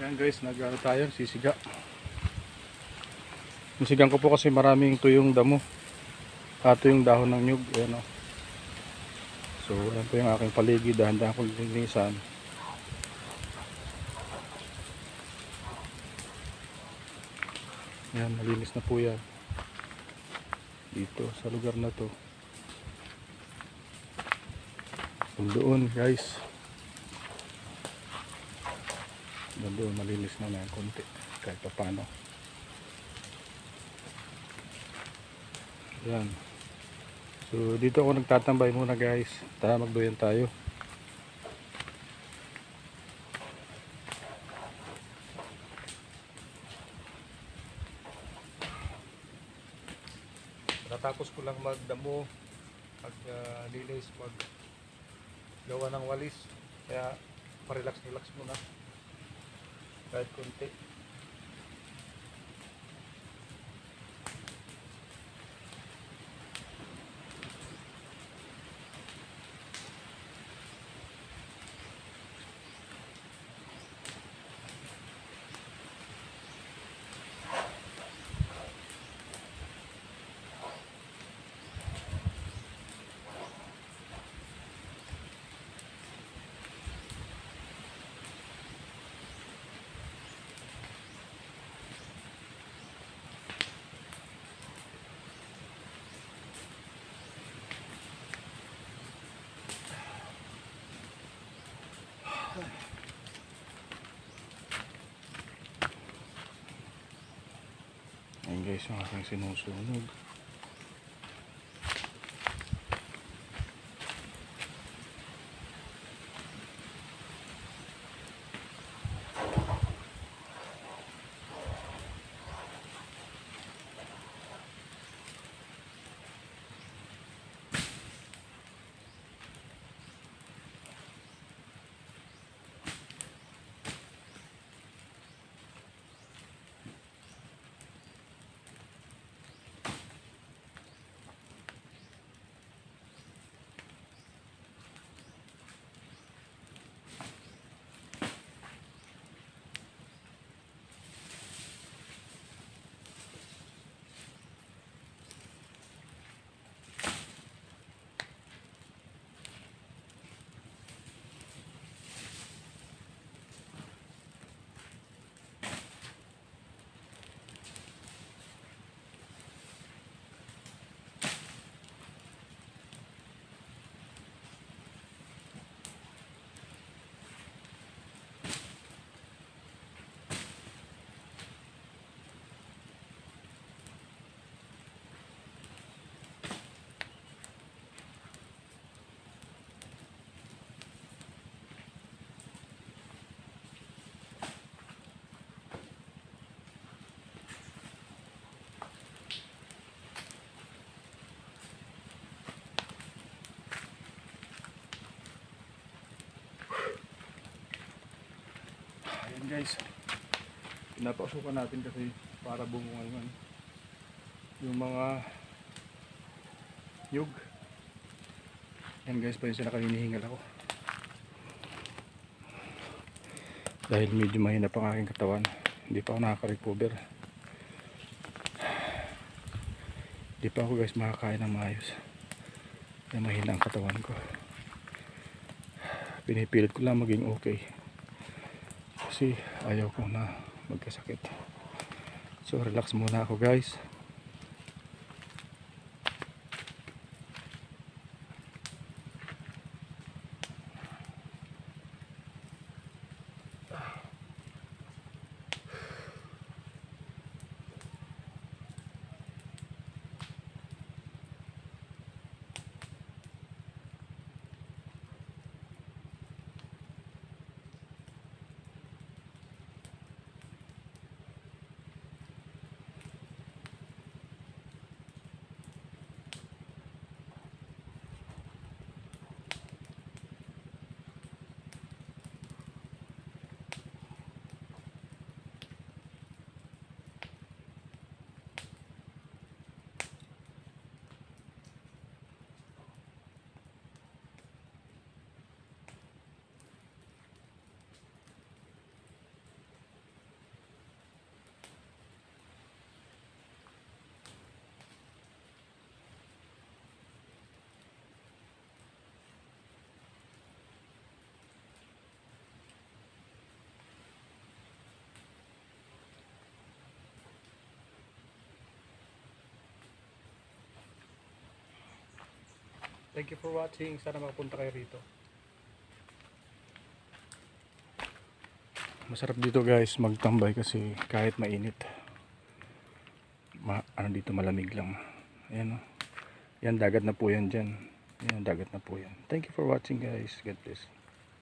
Ayan guys, nag-ano tayo, sisiga. Sisigan ko po kasi maraming tuyong damo. Tuyong dahon ng nyug. Ayan o. So, ayan po yung aking paligid. Dahan-dahan kong linisan. Ayan, malinis na po yan. Dito, sa lugar na to. Doon guys. Doon, malinis na yan konti. Kahit pa paano. Ayan. So dito ako nagtatambay muna guys. Tara, magduyan tayo. Natapos ko lang magdamo, maglinis, maggawa ng walis. Kaya parelax-relax muna. Kahit konti. Ayan guys, yung aking sinusunog. Ayan guys, pinapasukan natin kasi para bumungan yung mga nyug. Ayan guys, pa yun sila kaninihingal ako dahil medyo mahina pang aking katawan. Hindi pa ako nakaka-recover. Hindi pa ako guys makakain ng maayos dahil mahina ang katawan ko. Pinipilit ko lang maging okay kasi ayaw ko na magkasakit. So relax muna ako guys. Thank you for watching. Sana makapunta kayo rito. Masarap dito guys magtambay kasi kahit mainit. Ano dito malamig lang. Ayan o. Yan dagat na po yan dyan. Yan dagat na po yan. Thank you for watching guys. God bless.